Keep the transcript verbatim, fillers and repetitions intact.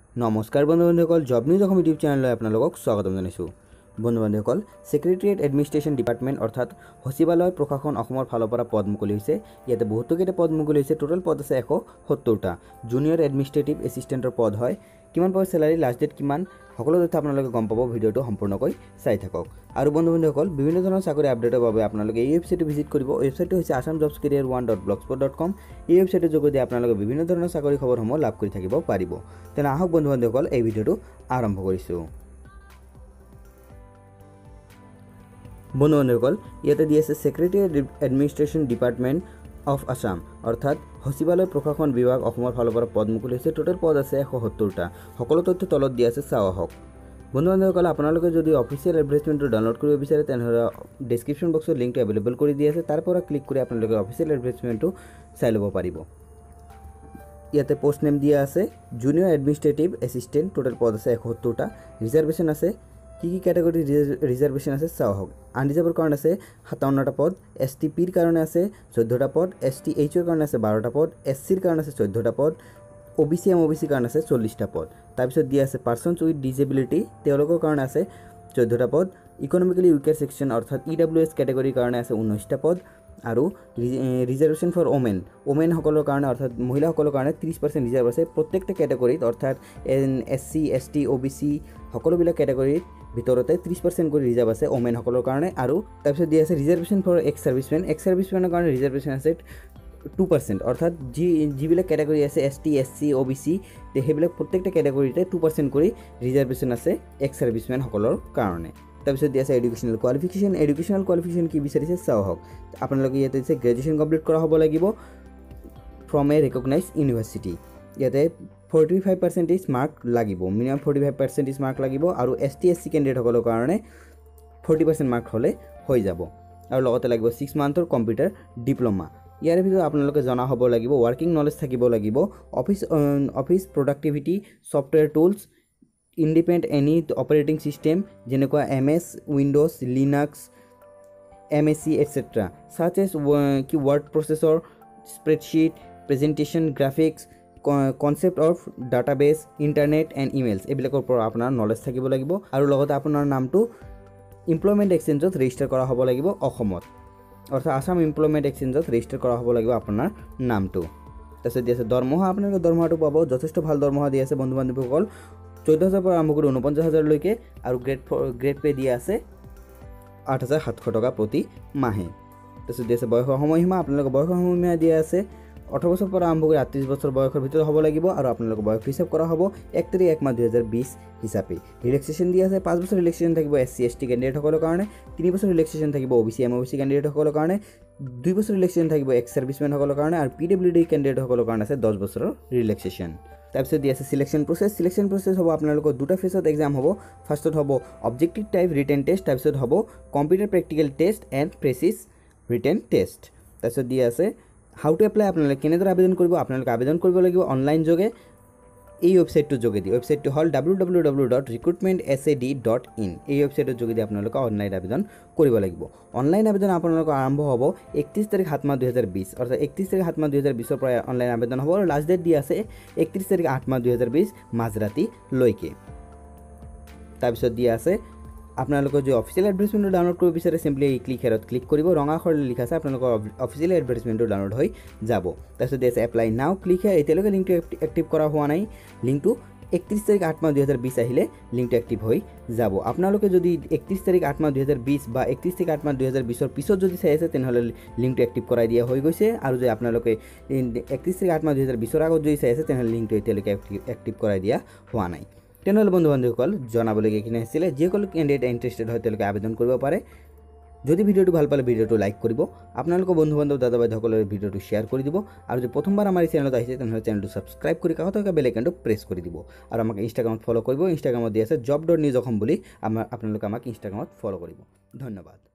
নমস্কাৰ বন্ধু বান্ধৱীসকল, জব নিউজ অসম ইউটিউব চেনেললৈ আপোনালোকক স্বাগতম জনাইছোঁ। বন্ধু বান্ধৱীসকল, ছেক্ৰেটেৰিয়েট এডমিনিষ্ট্ৰেশ্যন ডিপাৰ্টমেণ্ট অৰ্থাৎ সচিবালয় প্ৰশাসন অসমৰ ফালৰ পৰা পদ মুকলি হৈছে। ইয়াতে বহুতকেইটা পদ মুকলি হৈছে। টোটেল পদ আছে এশ সত্তৰটা। জুনিয়ৰ এডমিনিষ্ট্ৰেটিভ এছিষ্টেণ্টৰ পদ হয়। কিমান পাব চেলাৰী, লাষ্ট ডেট কিমান, সকলো তথ্য আপোনালোকে গম পাব। ভিডিঅ'টো সম্পূৰ্ণকৈ চাই থাকক। আৰু বন্ধু বান্ধৱীসকল, বিভিন্ন ধৰণৰ চাকৰি আপডেটৰ বাবে আপোনালোকে এই ৱেবছাইটটো ভিজিট কৰিব। ৱেবছাইটটো হৈছে Assam jobs career one dot blogspot dot com. এই ৱেবছাইটৰ যোগেদি আপোনালোকে বিভিন্ন ধৰণৰ চাকৰি খবৰসমূহ লাভ কৰি থাকিব পাৰিব। তেনে আহক বন্ধু বান্ধৱীসকল, এই ভিডিঅ'টো আৰম্ভ কৰিছোঁ। বন্ধু বান্ধৱীসকল, ইয়াতে দি আছে secretariat administration department of Assam অৰ্থাৎ সচিবালয় প্ৰশাসন বিভাগ অসমৰ ফালৰ পৰা পদ মুকলি হৈছে। টোটেল পদ আছে এশ সত্তৰটা। সকলো তথ্য তলত দিয়া আছে, চাওঁ আহক। বন্ধু বান্ধৱীসকল, আপোনালোকে যদি অফিচিয়েল এডভাৰটাইজমেণ্টটো ডাউনলোড কৰিব বিচাৰে তেনেহ'লে ডেছক্ৰিপশ্যন বক্সত লিংকটো এভেইলেবল কৰি দি আছে। তাৰ পৰা ক্লিক কৰি আপোনালোকে অফিচিয়েল এডভাৰটাইজমেণ্টটো চাই ল'ব পাৰিব। ইয়াতে পোষ্ট নেম দিয়া আছে জুনিয়ৰ এডমিনিষ্ট্ৰেটিভ এছিষ্টেণ্ট। টোটেল পদ আছে এশ সত্তৰটা। ৰিজাৰ্ভেশ্যন আছে। কি কি কেটেগৰী ৰিজাৰ্ভেশ্যন আছে চাওঁ আহক। আনৰিজাৰ্ভৰ কাৰণে আছে সাতাৱন্নটা পদ, এছ টি পিৰ কাৰণে আছে চৈধ্যটা পদ, এছ টি এইচৰ কাৰণে আছে বাৰটা পদ, এছ চিৰ কাৰণে আছে চৈধ্যটা পদ, O' B C M O' B চিৰ কাৰণে আছে চল্লিছটা পদ। তাৰপিছত দিয়া আছে পাৰ্চনছ উইথ ডিজেবিলিটি, তেওঁলোকৰ কাৰণে আছে চৈধ্যটা পদ। ইকনমিকেলি উইকাৰ ছেকশ্যন অৰ্থাৎ ই ডাব্লিউ এছ কেটেগৰীৰ কাৰণে আছে ঊনৈছটা পদ। আৰু ৰিজাৰ্ভেশ্যন ফৰ ওমেন, ওমেনসকলৰ কাৰণে অৰ্থাৎ মহিলাসকলৰ কাৰণে ত্ৰিছ পাৰ্চেণ্ট ৰিজাৰ্ভ আছে প্ৰত্যেকটা কেটেগৰীত, অৰ্থাৎ S C S T O' B C সকলোবিলাক কেটেগৰীত ভিতৰতে ত্ৰিছ পাৰ্চেণ্ট কৰি ৰিজাৰ্ভ আছে ওমেনসকলৰ কাৰণে। আৰু তাৰপিছত দিয়া আছে reservation for ex servicemen, ex ছাৰ্ভিচমেনৰ কাৰণে ৰিজাৰ্ভেশ্যন আছে টু পাৰ্চেণ্ট, অৰ্থাৎ যি যিবিলাক কেটেগৰী আছে S T S C O' B C সেইবিলাক প্ৰত্যেকটা কেটেগৰীতে টু পাৰ্চেণ্ট কৰি ৰিজাৰ্ভেশ্যন আছে এক্স ছাৰ্ভিচমেনসকলৰ কাৰণে। তাৰপিছত দিয়া আছে এডুকেশ্যনেল কোৱালিফিকেশ্যন। এডুকেশ্যনেল কোৱালিফিকেশ্যন কি বিচাৰিছে চাওঁ আহক। আপোনালোকে ইয়াতে দিছে গ্ৰেজুৱেশ্যন কমপ্লিট কৰা হ'ব লাগিব ফ্ৰম এ ৰিকগনাইজ ইউনিভাৰ্চিটি। ইয়াতে ফৰ্টি ফাইভ পাৰ্চেণ্টেজ মাৰ্ক লাগিব, minimum forty five percentage mark লাগিব। আৰু এছ টি এছ চি কেণ্ডিডেটসকলৰ কাৰণে ফৰ্টি পাৰ্চেণ্ট মাৰ্ক হ'লে হৈ যাব। আৰু লগতে লাগিব ছিক্স মান্থৰ কম্পিউটাৰ ডিপ্ল'মা। ইয়াৰ ভিতৰত আপোনালোকে জনা হ'ব লাগিব, ৱৰ্কিং নলেজ থাকিব লাগিব, office office productivity, software tools, independent any operating system যেনেকুৱা M S windows, linux, M S C et cetera such as কি word processor, spreadsheet, presentation, graphics, concept of database, internet and emails এইবিলাকৰ পৰা আপোনাৰ knowledge থাকিব লাগিব। আৰু লগতে আপোনাৰ নামটো ইমপ্লয়মেণ্ট এক্সচেঞ্জত ৰেজিষ্টাৰ কৰা হ'ব লাগিব অসমত, অৰ্থাৎ আছাম ইমপ্লয়মেণ্ট এক্সচেঞ্জত ৰেজিষ্টাৰ কৰা হ'ব লাগিব আপোনাৰ নামটো। তাৰপিছত দি আছে দৰমহা। আপোনালোকে দৰমহাটো পাব, যথেষ্ট ভাল দৰমহা দি আছে বন্ধু বান্ধৱীসকল। চৈধ্য হাজাৰৰ পৰা আৰম্ভ কৰি ঊনপঞ্চাছ হাজাৰলৈকে। আৰু গ্ৰেড গ্ৰেড পে' দিয়া আছে আঠ হাজাৰ সাতশ টকা প্ৰতি মাহে। তাৰপিছত দি আছে বয়সৰ সময়সীমা। আপোনালোকৰ বয়সৰ সময়সীমা দিয়া আছে ওঠৰ বছৰৰ পৰা আৰম্ভ কৰি আঠত্ৰিছ বছৰ বয়সৰ ভিতৰত হ'ব লাগিব। আৰু আপোনালোকৰ বয়স হিচাপ কৰা হ'ব এক তাৰিখ এক মাহ দুহেজাৰ বিছ হিচাপে। ৰিলেক্সেশ্যন দিয়া আছে পাঁচ বছৰ ৰিলেক্সেশ্যন থাকিব এছ চি এছ টি কেণ্ডিডেটসকলৰ কাৰণে, তিনি বছৰ ৰিলেক্সেশ্যন থাকিব O' B C M O' B C কেণ্ডিডেটসকলৰ কাৰণে, দুই বছৰ ৰিলেক্সেশ্যন থাকিব এক্স ছাৰ্ভিচমেনসকলৰ কাৰণে, আৰু পি ডব্লিউ ডি কেণ্ডিডেটসকলৰ কাৰণে আছে দহ বছৰৰ ৰিলেক্সেশ্যন। তাৰপিছত দি আছে চিলেকশ্যন প্ৰচেছ। চিলেকশ্যন প্ৰচেছ হ'ব আপোনালোকৰ দুটা ফেজত এক্সাম হ'ব। ফাৰ্ষ্টত হ'ব অবজেক্টিভ টাইপ ৰিটেন টেষ্ট, তাৰপিছত হ'ব computer practical test and precis written test. তাৰপিছত দি আছে হাউ টু এপ্লাই, আপোনালোকে কেনেদৰে আবেদন কৰিব। আপোনালোকে আবেদন কৰিব লাগিব অনলাইন যোগে এই ৱেবছাইটটোৰ যোগেদি। ৱেবছাইটটো হ'ল W W W dot recruitment S A D dot in. এই ৱেবছাইটৰ যোগেদি আপোনালোকে অনলাইন আবেদন কৰিব লাগিব। অনলাইন আবেদন আপোনালোকৰ আৰম্ভ হ'ব একত্ৰিছ তাৰিখ সাত মাহ দুহেজাৰ বিছ, অৰ্থাৎ একত্ৰিছ তাৰিখ সাত মাহ দুহেজাৰ বিছৰ পৰা অনলাইন আবেদন হ'ব। আৰু লাষ্ট ডেট দিয়া আছে একত্ৰিছ তাৰিখ আঠ মাহ দুহেজাৰ বিছ মাজৰাতিলৈকে। তাৰপিছত দিয়া আছে আপোনালোকৰ যদি অফিচিয়েল এডভাৰটাইজমেণ্টটো ডাউনলোড কৰিব বিচাৰে চিম্পলি এই ক্লিক হেৰত ক্লিক কৰিব। ৰঙা আখৰেৰে লিখা আছে আপোনালোকৰ অফিচিয়েল এডভাৰটাইজমেণ্টটো ডাউনলোড হৈ যাব। তাৰপিছত দিয়া আছে এপ্লাই নাও, ক্লিক হেয়াৰ। এতিয়ালৈকে লিংকটো এক্টিভ কৰা হোৱা নাই। লিংকটো একত্ৰিছ তাৰিখ আঠ মাহ দুহেজাৰ বিছ আহিলে লিংকটো এক্টিভ হৈ যাব। আপোনালোকে যদি একত্ৰিছ তাৰিখ আঠ মাহ দুহেজাৰ বিছ বা একত্ৰিছ তাৰিখ আঠ মাহ দুহেজাৰ বিছৰ পিছত যদি চাই আছে তেনেহ'লে লিংকটো এক্টিভ কৰাই দিয়া হৈ গৈছে। আৰু যদি আপোনালোকে একত্ৰিছ তাৰিখ আঠ মাহ দুহেজাৰ বিছৰ আগত যদি চাই আছে তেনেহ'লে লিংকটো এতিয়ালৈকে এক্টিভ কৰাই দিয়া হোৱা নাই। তেনেহ'লে বন্ধু বান্ধৱীসকল, জনাবলগীয়া এইখিনি আছিলে। যিসকল কেণ্ডিডেট ইণ্টাৰেষ্টেড হয় তেওঁলোকে আবেদন কৰিব পাৰে। যদি ভিডিঅ'টো ভাল পালে ভিডিঅ'টো লাইক কৰিব, আপোনালোকৰ বন্ধু বান্ধৱ দাদা বাইদেউসকলৰ ভিডিঅ'টো শ্বেয়াৰ কৰি দিব। আৰু যদি প্ৰথমবাৰ আমাৰ এই চেনেলত আহিছে তেনেহ'লে চেনেলটো ছাবস্ক্ৰাইব কৰি কাষত থকা বেল আইকনটো প্ৰেছ কৰি দিব। আৰু আমাক ইনষ্টাগ্ৰামত ফ'ল' কৰিব। ইনষ্টাগ্ৰামত দি আছে জব ডট নিউজ অসম বুলি। আমাৰ আপোনালোকে আমাক ইনষ্টাগ্ৰামত ফ'ল' কৰিব। ধন্যবাদ।